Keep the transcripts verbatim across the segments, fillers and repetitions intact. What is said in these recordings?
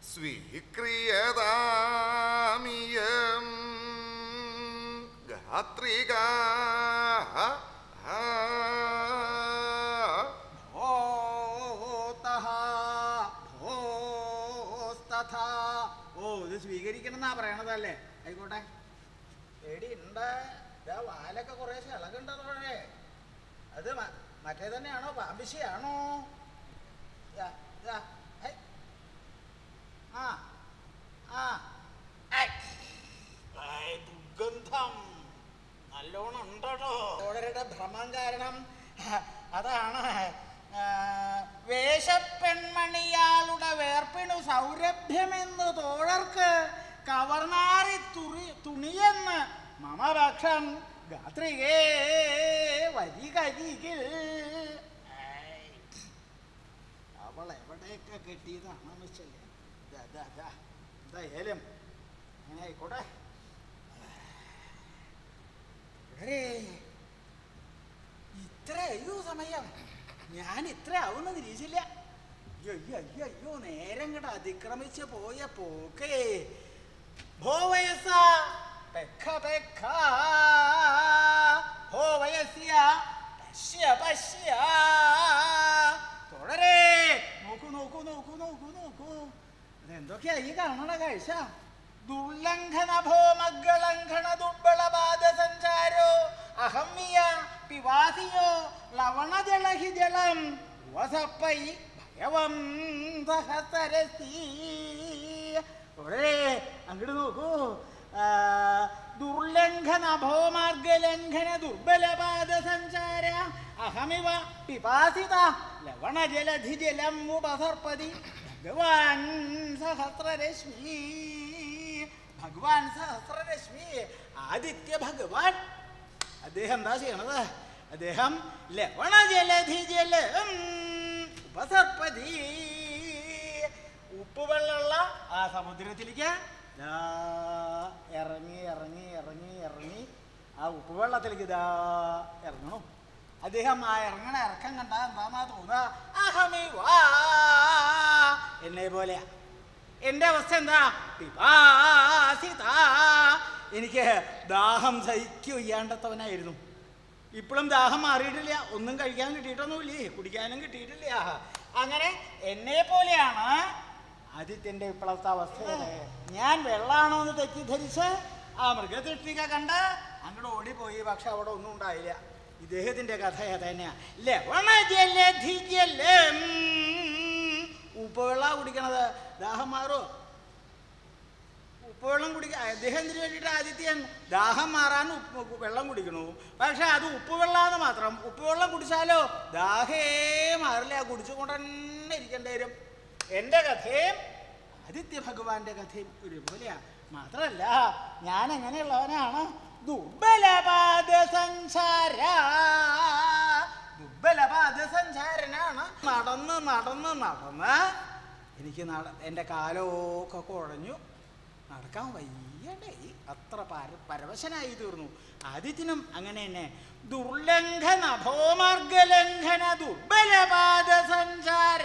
സ്വീക്രിയതാമിയം ഗാത്രിക ഓ ഇത് സ്വീകരിക്കണം എന്നാ പറയണതല്ലേ? ആയിക്കോട്ടെ. എടി ഉണ്ട് വാലൊക്കെ കുറേശ്ശെ ഇളകുണ്ടതോടെ. അത് മറ്റേ തന്നെയാണോ പാമ്പിശയാണോ? ആ ആ ദുർഗന്ധം നല്ലോണം ഉണ്ടോ? ഓടരുടെ ഭ്രമം കാരണം അതാണ്. വേഷപ്പെൺമണിയാളുടെ വേർപ്പിണു സൗരഭ്യമെന്ന് തോഴർക്ക് കവർനാറി തുറി തുണിയെന്ന് മമപക്ഷം ഗാത്രികേ വരികരികിൽ. അവൾ എവിടെയൊക്കെ കെട്ടിയതാണെന്ന് വെച്ചല്ലേ. എന്തായാലും അങ്ങനെ ആയിക്കോട്ടെ. ഇത്ര അയ്യോ സമയം ഞാൻ ഇത്ര ആവുന്ന നിരീക്ഷില്ല. അയ്യോ അയ്യോ അയ്യോ അയ്യോ നേരം കട അതിക്രമിച്ച് പോയ പോക്കേ. ഭോ വയസ്സ പെക്ക പെക്ക ഭോ വയസ്യ പശ്യ പശ്യ. തുടരേ നോക്കൂ നോക്കൂ നോക്കൂ നോക്കൂ നോക്കൂ. അതെന്തൊക്കെയാ ഈ കാണണ കാഴ്ച? ദുർലംഘന ഭോമഗ്ഗളംഘന ദുർബളപാദ സഞ്ചാരോ അഹമ്യ പിവാസിയോ ലവണജലഹി ജലം വസപ്പൈ ഭയവം സഹസരസി. അങ്ങോട്ട് നോക്കൂ. ദുർലംഘന ഭോമാർഗലംഘന ദുർബലപാദ സഞ്ചാര അഹമിവ പിപാസിത ലവണജലധി ജലം ഉപസർപ്പതി ഭഗവാൻ സഹസ്രരശ്മി. ഭഗവാൻ സഹസ്രരശ്മി ആദിത്യ ഭഗവാൻ. അദ്ദേഹം എന്താ ചെയ്യണത്? അദ്ദേഹം ലവണജലധി ജലം ഉപസർപ്പതി. ഉപ്പുവെള്ളമുള്ള ആ സമുദ്രത്തിലേക്ക് ഇറങ്ങി ഇറങ്ങി ഇറങ്ങി ഇറങ്ങി ആ ഉപ്പുവെള്ളത്തിലേക്ക് ഇതാ ഇറങ്ങണം. അദ്ദേഹം ആ ഇറങ്ങണ ഇറക്കം കണ്ടാ എന്താന്നാ തോന്നുക? അഹമിവാ എന്നെ പോലെയാ. എൻ്റെ അവസ്ഥ എന്താ? പിപാസിത. എനിക്ക് ദാഹം സഹിക്കു വയ്യാണ്ടത്തവനായിരുന്നു. ഇപ്പോഴും ദാഹം മാറിയിട്ടില്ല. ഒന്നും കഴിക്കാൻ കിട്ടിയിട്ടൊന്നുമില്ലേ, കുടിക്കാനും കിട്ടിയിട്ടില്ല. അങ്ങനെ എന്നെ പോലെയാണ് ആദിത്യൻ്റെ ഇപ്പോഴത്തെ അവസ്ഥ. ഞാൻ വെള്ളാണോ എന്ന് തെറ്റിദ്ധരിച്ച് ആ മൃഗതൃഷ്ടിക കണ്ട് അങ്ങോട്ട് ഓടിപ്പോയി. പക്ഷെ അവിടെ ഒന്നും ഉണ്ടായില്ല. ഇദ്ദേഹത്തിൻ്റെ കഥ തന്നെയാ. ലവണജലധിജലം ഉപ്പുവെള്ളം കുടിക്കണത് ദാഹം മാറോ? ഉപ്പുവെള്ളം കുടിക്കാൻ അദ്ദേഹത്തിന് വേണ്ടിയിട്ട് ആദിത്യൻ ദാഹം മാറാൻ ഉപ്പ് വെള്ളം കുടിക്കണു. പക്ഷെ അത് ഉപ്പുവെള്ളാന്ന് മാത്രം. ഉപ്പുവെള്ളം കുടിച്ചാലോ ദാഹേ മാറില്ല. കുടിച്ചുകൊണ്ട് തന്നെ ഇരിക്കേണ്ടി വരും. എൻ്റെ കഥയും ആദിത്യ ഭഗവാന്റെ കഥയും ഒരുപോലെയാ. മാത്രമല്ല ഞാൻ എങ്ങനെയുള്ളവനാണ്? ദുർബലപാദ സഞ്ചാര ദുർബലപാദ സഞ്ചാരനാണ്. നടന്ന് നടന്ന് നടന്ന് എനിക്ക് നട എൻ്റെ കാലമൊക്കെ കുഴഞ്ഞു. നടക്കാൻ വയ്യണ്ടേ. അത്ര പര പരവശനായി തീർന്നു. ആദിത്യനും അങ്ങനെ തന്നെ. ദുർലംഘന ഭോമാർഗലംഘന ദുർബലപാദ സഞ്ചാര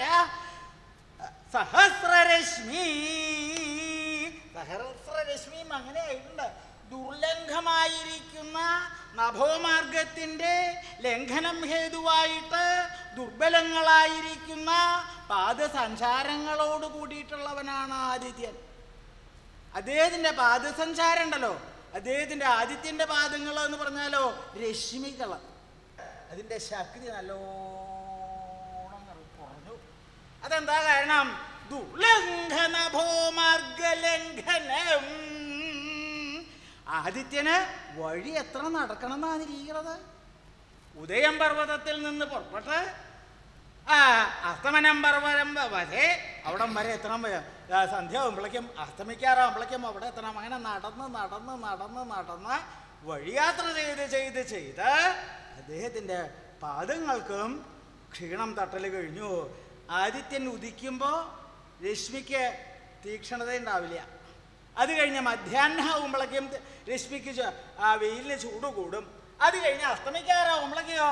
സഹസ്രരശ്മി. സഹസ്രരശ്മിയും അങ്ങനെ ആയിട്ടുണ്ട്. ദുർലംഘമായിരിക്കുന്ന നഭോമാർഗത്തിൻ്റെ ലംഘനം ഹേതുവായിട്ട് ദുർബലങ്ങളായിരിക്കുന്ന പാദസഞ്ചാരങ്ങളോട് കൂടിയിട്ടുള്ളവനാണ് ആദിത്യൻ. അദ്ദേഹത്തിൻ്റെ പാദസഞ്ചാരം ഉണ്ടല്ലോ, അദ്ദേഹത്തിൻ്റെ ആദിത്യൻ്റെ പാദങ്ങൾ എന്ന് പറഞ്ഞാലോ രശ്മികൾ. അതിൻ്റെ ശക്തി നല്ലോണം കുറഞ്ഞു. അതെന്താ കാരണം? ദുർലംഘന ഭോമാർഗലംഘനം. ആദിത്യന് വഴി എത്ര നടക്കണം എന്നാണ് ഇരിക്കുന്നത്? ഉദയം പർവ്വതത്തിൽ നിന്ന് പുറപ്പെട്ട് ആ അസ്തമനം പർവ്വതം വരെ അവിടം വരെ എത്തണം. സന്ധ്യ ആകുമ്പോഴേക്കും അസ്തമിക്കാറാകുമ്പോഴേക്കും അവിടെ എത്തണം. അങ്ങനെ നടന്ന് നടന്ന് നടന്ന് നടന്ന് വഴിയാത്ര ചെയ്ത് ചെയ്ത് ചെയ്ത് അദ്ദേഹത്തിൻ്റെ പാദങ്ങൾക്കും ക്ഷീണം തട്ടൽ കഴിഞ്ഞു. ആദിത്യൻ ഉദിക്കുമ്പോൾ രശ്മിക്ക് തീക്ഷണത ഉണ്ടാവില്ല. അത് കഴിഞ്ഞ് മധ്യാഹ്നമാകുമ്പോഴേക്കും രശ്മിക്ക് ആ വെയിലിന് ചൂട് കൂടും. അത് കഴിഞ്ഞ് അസ്തമിക്കാറാകുമ്പോഴേക്കോ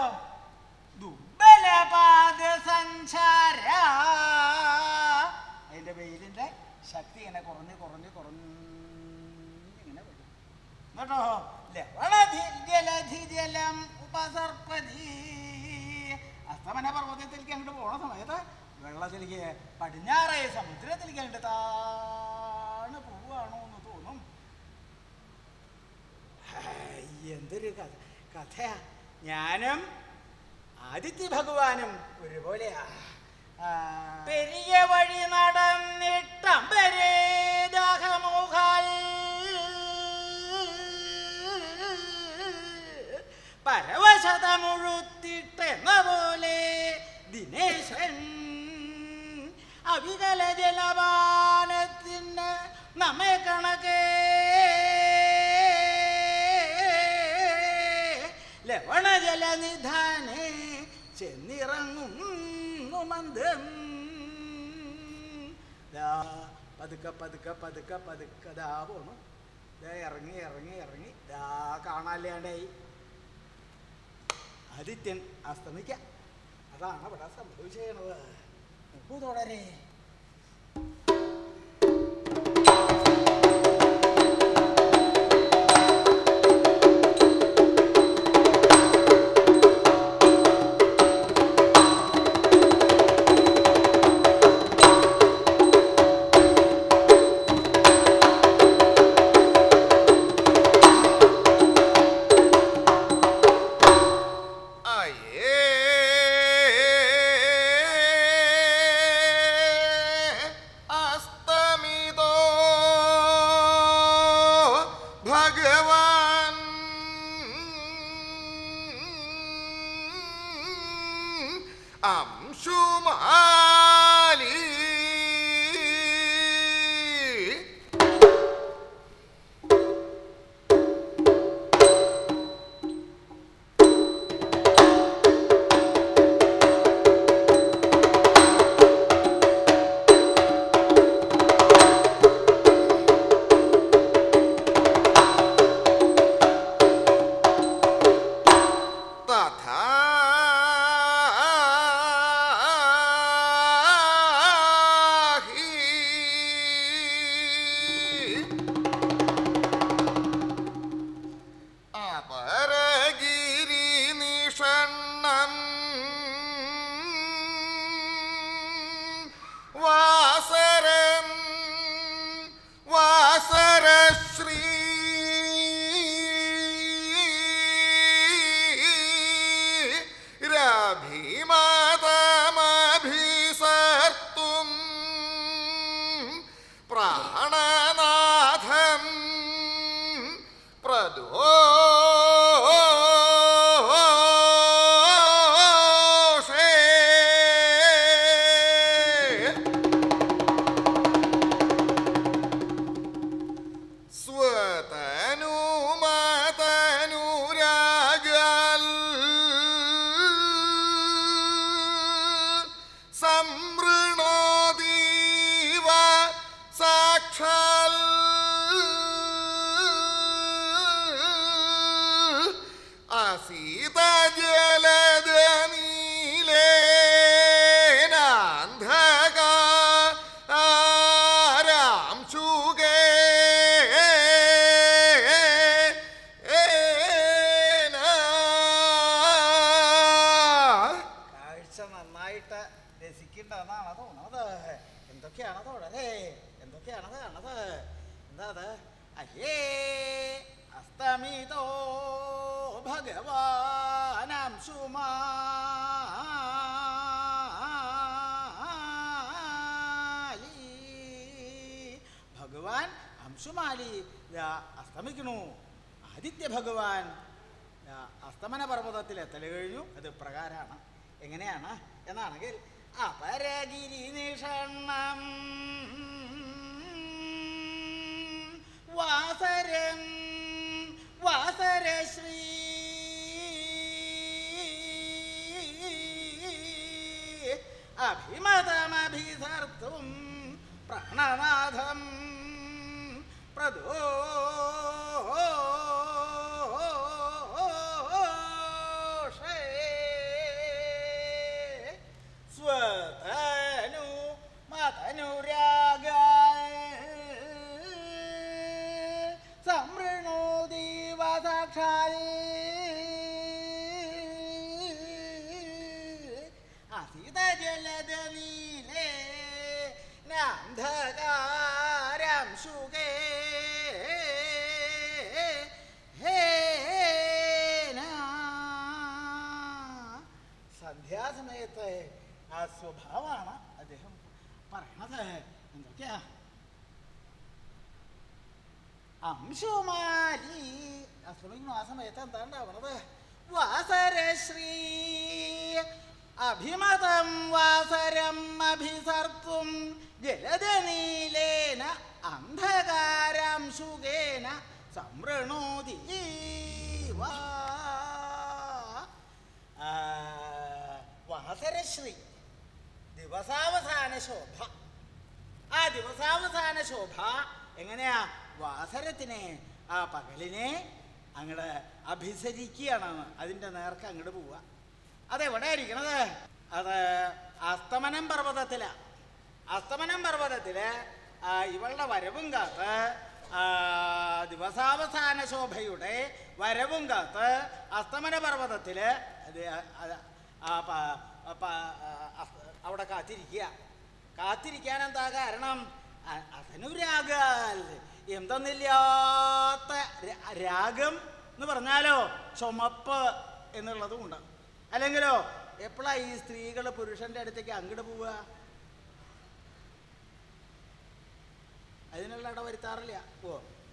ദുർബലപാദ സഞ്ചാര അതിൻ്റെ വെയിലിൻ്റെ ശക്തി ശക്തി ഇങ്ങനെ കുറഞ്ഞ് കുറഞ്ഞ് കുറഞ്ഞ് ഇങ്ങനെ വരും കേട്ടോ. ലവണധിജലധിജലം ഉപസർപ്പതി. അസ്തമന പർവ്വതത്തിലേക്ക് അങ്ങോട്ട് പോണ സമയത്ത് വെള്ളത്തിലേക്ക് പടിഞ്ഞാറേ സമുദ്രത്തിലേക്ക് അങ്ങോട്ട് താണ് പോവുകയാണോ എന്ന് തോന്നും. എന്തൊരു കഥ കഥയാ. ഞാനും ആദിത്യ ഭഗവാനും ഒരുപോലെയാ. പെരിയ വഴി നടന്നിട്ടമ്പരേ ദാഹമോഹാൽ പരവശതമുഴുത്തിട്ടെന്ന പോലെ ദിനേശൻ അവികല ജലപാനത്തിന് നമ്മെ കണക്കേ ലവണജലനിധാനേ ചെന്നിറങ്ങുന്നു മന്ദം. പതുക്കെ പതുക്കെ പതുക്കെ പതുക്കെ ദാ പോണു. ദാ ഇറങ്ങി ഇറങ്ങി ഇറങ്ങി ദാ കാണാല്ലാണ്ടായി. ആദിത്യൻ അസ്തമിക്ക. അതാണ് ഇവിടെ സംഭവിച്ചത്. നോക്കൂ തുടരെ. അസ്തമിക്കണു. ആദിത്യ ഭഗവാൻ അസ്തമന പർവ്വതത്തിൽ എത്തൽ കഴിഞ്ഞു. അത് പ്രകാരമാണ്. എങ്ങനെയാണ് എന്നാണെങ്കിൽ അപരഗിരി നിഷണ്ണം വാസരം വാസരശ്രീ അഭിമതമഭിധർത്തും പ്രാണനാഥം പ്രദോഷേ സ്വതനു മതനുരാഗ അന്ധകാരം ശുകേ സന്ധ്യാസമയത്ത് ആ സ്വഭാവമാണ് അദ്ദേഹം പറയണത്. എന്തൊക്കെയാ? അംശുമാരി അസ്തമിക്കുന്നു. ആ സമയത്ത് എന്താ ഉണ്ടാവണത്? വാസരശ്രീ അഭിമതം വാസരം അഭിസർത്തും ജലദനീലേന അന്ധകാരാംശുകേന സംവൃണോതി. വാസരശ്രീ ദിവസാവസാന ശോഭ. ആ ദിവസാവസാന ശോഭ എങ്ങനെയാ? വാസരത്തിനെ, ആ പകലിനെ അങ്ങോട്ട് അഭിസരിക്കുകയാണ്. അതിൻ്റെ നേർക്ക് അങ്ങോട്ട് പോവുക. അതെവിടെ ഇരിക്കണത്? അത് അസ്തമനം പർവ്വതത്തിലാണ്. അസ്തമനം പർവ്വതത്തില് ഇവളുടെ വരവും കാത്ത്, ദിവസാവസാന ശോഭയുടെ വരവും കാത്ത് അസ്തമന പർവ്വതത്തില് അവിടെ കാത്തിരിക്കുക. കാത്തിരിക്കാൻ എന്താ കാരണം? അസനുരാഗാൽ എന്തെന്നില്ലാത്ത രാഗം എന്ന് പറഞ്ഞാലോ ചുമപ്പ് എന്നുള്ളതും ഉണ്ട്. അല്ലെങ്കിലോ എപ്പോഴാണ് ഈ സ്ത്രീകൾ പുരുഷന്റെ അടുത്തേക്ക് അങ്ങോട്ട് പോവുക? അതിനുള്ള ഇട വരുത്താറില്ല. ഓ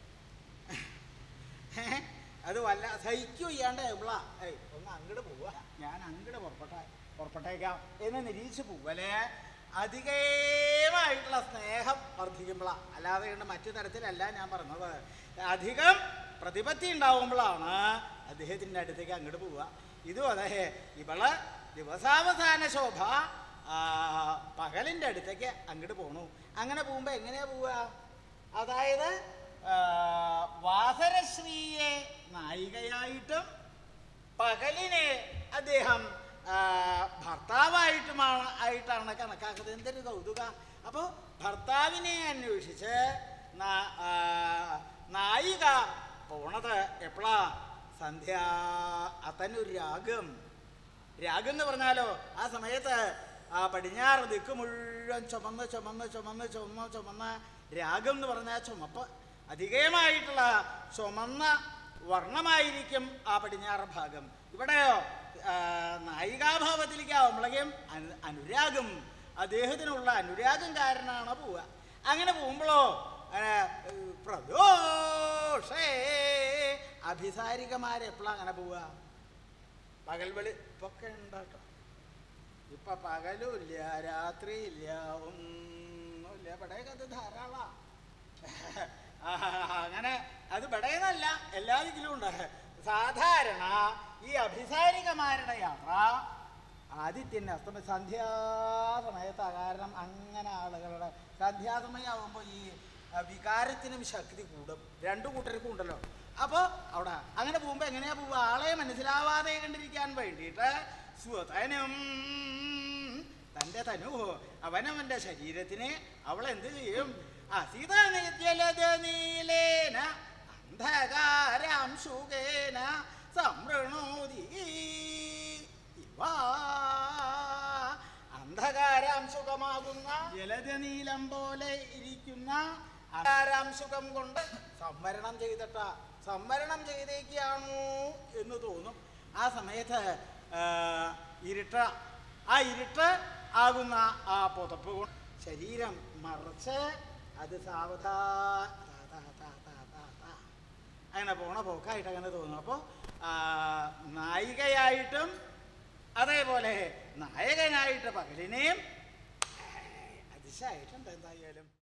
അത് വല്ല സഹിക്കു ചെയ്യാണ്ട് എവിളാ ഏയ് ഒന്ന് അങ്ങോട്ട് പോവുക, ഞാൻ അങ്ങോട്ട് പുറപ്പെട്ടെ പുറപ്പെട്ടേക്കാം എന്ന് നിരീക്ഷിച്ച് പോവല്ലേ. അധികമായിട്ടുള്ള സ്നേഹം വർദ്ധിക്കുമ്പോഴാണ്, അല്ലാതെ കണ്ട് മറ്റു തരത്തിലല്ല ഞാൻ പറഞ്ഞത്. അധികം പ്രതിപത്തി ഉണ്ടാവുമ്പോഴാണ് അദ്ദേഹത്തിൻ്റെ അടുത്തേക്ക് അങ്ങോട്ട് പോവുക. ഇതും അതെ, ഇവള് ദിവസാവസാന ശോഭ പകലിൻ്റെ അടുത്തേക്ക് അങ്ങോട്ട് പോണു. അങ്ങനെ പോകുമ്പോൾ എങ്ങനെയാ പോവുക? അതായത് വാസരശ്രീയെ നായികയായിട്ടും പകലിനെ അദ്ദേഹം ഭർത്താവായിട്ടുമാണ് ആയിട്ടാണ് കണക്കാക്കുന്നത്. എന്തൊരു കൗതുക! അപ്പോൾ ഭർത്താവിനെ അന്വേഷിച്ച് നായിക പോണത് എപ്പോഴാ? സന്ധ്യ. അതനൊരു രാഗം. രാഗം എന്ന് പറഞ്ഞാലോ ആ സമയത്ത് ആ പടിഞ്ഞാറ് ദിക്ക് മുഴുവൻ ചുമന്ന് ചുമന്ന് ചുമന്ന് ചുമന്ന് ചുമന്ന് രാഗം എന്ന് പറഞ്ഞാൽ ചുമപ്പ്. അധികമായിട്ടുള്ള ചുമന്ന വർണ്ണമായിരിക്കും ആ പടിഞ്ഞാറ് ഭാഗം. ഇവിടെയോ നായികാഭാവത്തിലേക്ക് ആവുമ്പോഴേക്കും അനു അനുരാഗം അദ്ദേഹത്തിനുള്ള അനുരാഗം കാരണമാണ് പോവുക. അങ്ങനെ പോകുമ്പോഴോ പ്രദോഷേ അഭിസാരികമാരെപ്പോഴാണ് അങ്ങനെ പോവുക? പകൽ വെളി ഇപ്പൊക്കെ ഉണ്ടാട്ടോ. ഇപ്പൊ പകലും ഇല്ല, രാത്രിയില്ല, ഒന്നുമില്ല. ഇവിടെയൊക്കെ അത് ധാരാളാ. അങ്ങനെ അത് ഇവിടെയെന്നല്ല, എല്ലാ ദിക്കിലും ഉണ്ട്. സാധാരണ ഈ അഭിസാരികമാരുടെ യാത്ര ആദിത്യൻ്റെ അസ്തമ സന്ധ്യാസമയത്താ. കാരണം അങ്ങനെ ആളുകളുടെ സന്ധ്യാസമയമാകുമ്പോൾ ഈ വികാരത്തിനും ശക്തി കൂടും, രണ്ടു കൂട്ടർക്കും ഉണ്ടല്ലോ. അപ്പോൾ അവിടെ അങ്ങനെ പോകുമ്പോൾ എങ്ങനെയാ പോവുക? ആളെ മനസ്സിലാവാതെ കണ്ടിരിക്കാൻ വേണ്ടിയിട്ട് സ്വതനും തൻ്റെ തനു അവനവൻ്റെ ശരീരത്തിനെ അവൾ എന്ത് ചെയ്യും? അസിത നീലേന അന്ധകാരാംശുകേന സംവൃണോതി. അന്ധകാരാംശുകമാകുന്ന ജലജനീലം പോലെ ഇരിക്കുന്ന അന്ധകാരാംശുകം കൊണ്ട് സംവരണം ചെയ്തിട്ട സംവരണം ചെയ്തേക്കാണോ എന്ന് തോന്നും. ആ സമയത്ത് ഇരുട്ട്, ആ ഇരുട്ട് ആകുന്ന ആ പുതപ്പ് കൊണ്ട് ശരീരം മറച്ച് അത് സാവധാ അങ്ങനെ പോണ പോക്കായിട്ട് അങ്ങനെ തോന്നും. അപ്പോൾ നായികയായിട്ടും അതേപോലെ നായകനായിട്ട് പകലിനെയും അതിശയായിട്ടുണ്ട് എന്തായാലും.